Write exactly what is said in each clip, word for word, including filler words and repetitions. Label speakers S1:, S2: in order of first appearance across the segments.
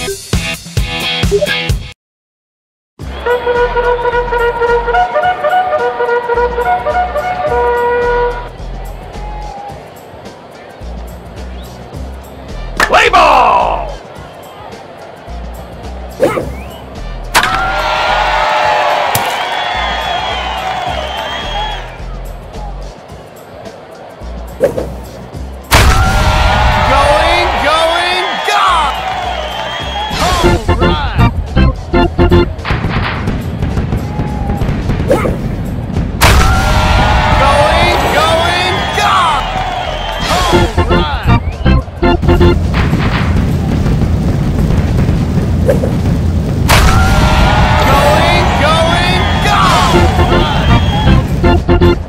S1: Play ball! Going, going, gone! All right! Going, going, gone! All right! Going, going, gone! Right.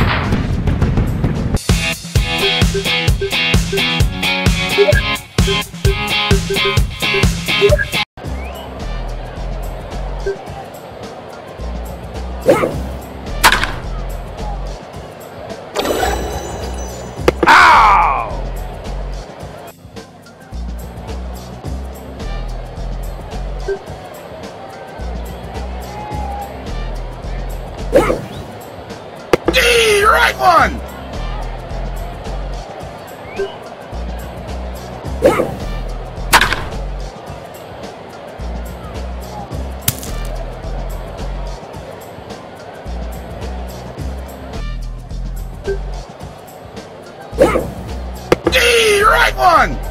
S1: Ow! D, right one! D, right one!